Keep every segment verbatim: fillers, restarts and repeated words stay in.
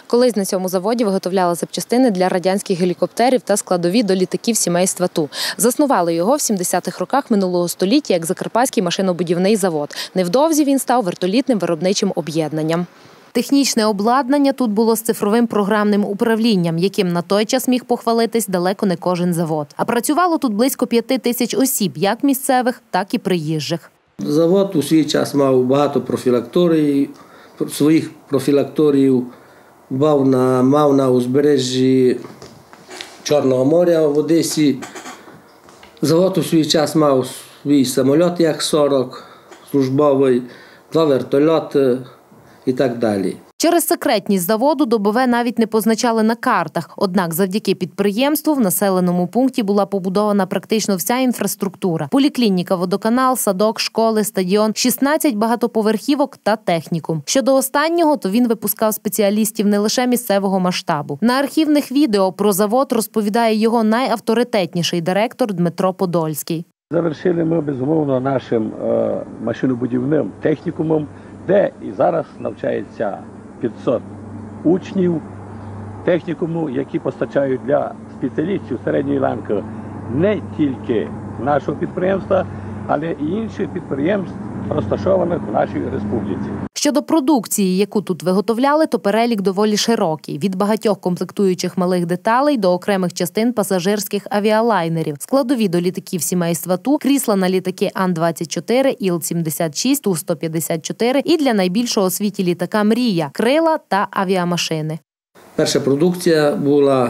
Колись на цьому заводі виготовляли запчастини для радянських гелікоптерів та складові до літаків сімейства Ту. Заснували його в сімдесятих роках минулого століття як Закарпатський машинобудівний завод. Невдовзі він став вертолітним виробничим об'єднанням. Технічне обладнання тут було з цифровим програмним управлінням, яким на той час міг похвалитись далеко не кожен завод. А працювало тут близько п'яти тисяч осіб, як місцевих, так і приїжджих. Завод у свій час мав багато профілакторій, своїх профілакторіїв, мав на, мав на узбережжі Чорного моря в Одесі. Завод у свій час мав свій самоліт Як сорок, службовий, два вертольоти і так далі. Через секретність заводу Добове навіть не позначали на картах. Однак завдяки підприємству в населеному пункті була побудована практично вся інфраструктура. Поліклініка, водоканал, садок, школи, стадіон, шістнадцять багатоповерхівок та технікум. Щодо останнього, то він випускав спеціалістів не лише місцевого масштабу. На архівних відео про завод розповідає його найавторитетніший директор Дмитро Подольський. Завершили ми, безумовно, нашим е, машинобудівним технікумом, де і зараз навчається п'ятсот учнів технікуму, які постачають для спеціалістів середньої ланки не тільки нашого підприємства, але і інших підприємств, розташованих в нашій республіці. Щодо продукції, яку тут виготовляли, то перелік доволі широкий. Від багатьох комплектуючих малих деталей до окремих частин пасажирських авіалайнерів, складові до літаків сімейства Ту, крісла на літаки Ан двадцять чотири, Іл сімдесят шість, Ту сто п'ятдесят чотири і для найбільшого у світі літака «Мрія» – крила та авіамашини. Перша продукція була,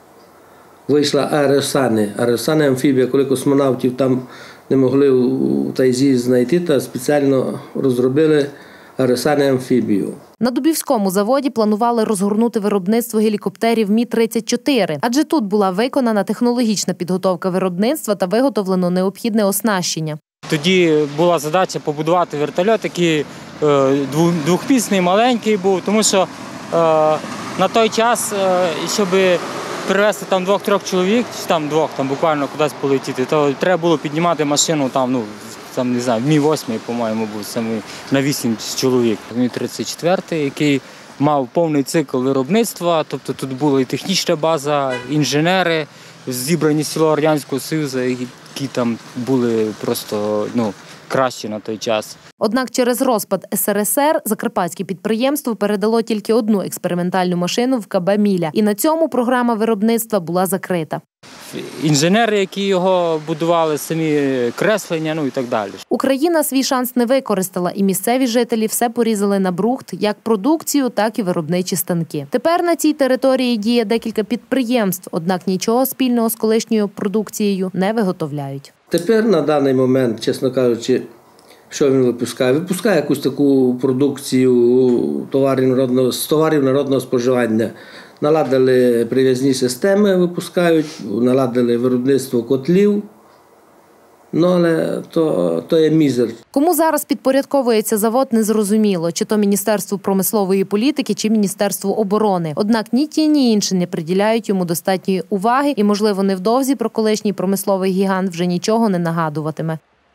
вийшла аеросани. Аеросани амфібія, коли космонавтів там не могли у Тайзі знайти, та спеціально розробили аеросани амфібію. На Дубівському заводі планували розгорнути виробництво гелікоптерів Мі тридцять чотири, адже тут була виконана технологічна підготовка виробництва та виготовлено необхідне оснащення. Тоді була задача побудувати вертольот, який двохпісний, маленький був, тому що на той час, щоб привезти там двох-трьох чоловік, чи там двох, там буквально кудись полетіти, то треба було піднімати машину там, ну, там, не знаю, Мі восьмий, по-моєму, був саме на вісім чоловік. Мі тридцять чотири, який мав повний цикл виробництва, тобто тут була і технічна база, інженери, зібрані з цілого Радянського Союзу, які там були просто, ну, кращі на той час. Однак через розпад Ес Ер Ес Ер закарпатське підприємство передало тільки одну експериментальну машину в Ка Бе «Міля». І на цьому програма виробництва була закрита. Інженери, які його будували, самі креслення, ну і так далі. Україна свій шанс не використала, і місцеві жителі все порізали на брухт, як продукцію, так і виробничі станки. Тепер на цій території діє декілька підприємств, однак нічого спільного з колишньою продукцією не виготовляють. Тепер на даний момент, чесно кажучи, що він випускає? Випускає якусь таку продукцію товарів народного, з товарів народного споживання. Наладили прив'язні системи, випускають, наладили виробництво котлів, ну, але то, то є мізер. Кому зараз підпорядковується завод, незрозуміло, чи то Міністерству промислової політики, чи Міністерству оборони. Однак ні ті, ні інші не приділяють йому достатньої уваги і, можливо, невдовзі про колишній промисловий гігант вже нічого не нагадуватиме.